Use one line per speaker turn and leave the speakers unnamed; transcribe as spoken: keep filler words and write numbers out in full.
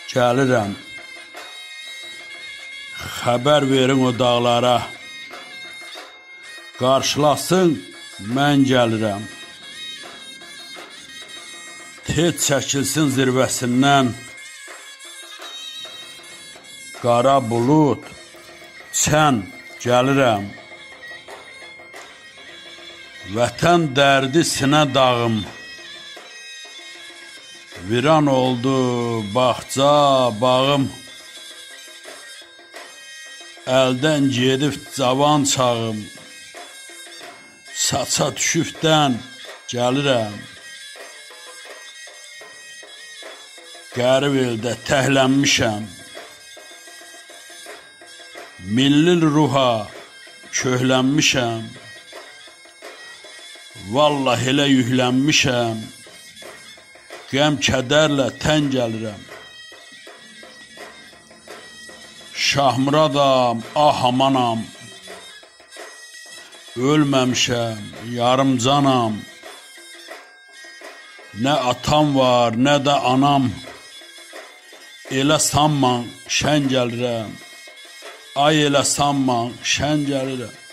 Gəlirəm, xəbər verin o dağlara, qarşılasın, mən gəlirəm. Tez çəkilsin zirvəsindən, qara bulud, sən gəlirəm. Vətən dərdi sinə dağım, viran oldu bağça, bağım. Əldən gedib cavan çağım, saça düşübdən gəlirəm. Qərib eldə təhlənmişəm, milli ruha köhlənmişəm. Vallahi elə yüklənmişəm, qəm kədərlə tən gəlirəm. Şahmuradam, ah amanam, ölməmişəm, yarım canam. Nə atam var, nə də anam, elə sanma şən gəlirəm. Ay elə sanma şən gəlirəm.